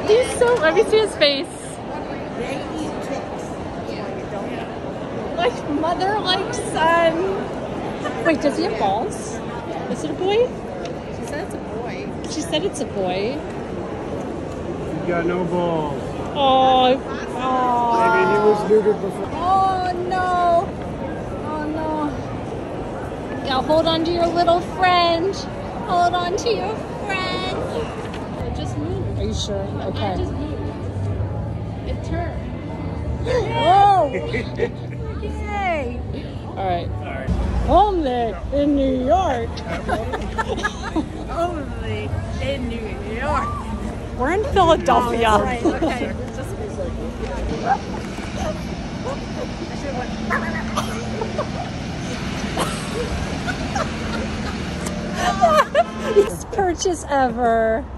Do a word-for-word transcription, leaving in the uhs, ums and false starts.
He's so, let me see his face. They eat ticks. Like mother, like son. Wait, does he have balls? Is it a boy? She said it's a boy. She said it's a boy. You got no balls. Oh, Maybe he oh. was neutered before. Oh no. Oh no. Yeah, hold on to your little friend. Hold on to your friend. It just moved. Are you sure? Okay. It just moved. It turned. Whoa! Yay! All right. Only in New York. Only in New York. We're in Philadelphia. Oh, right. Okay. Just Best purchase ever.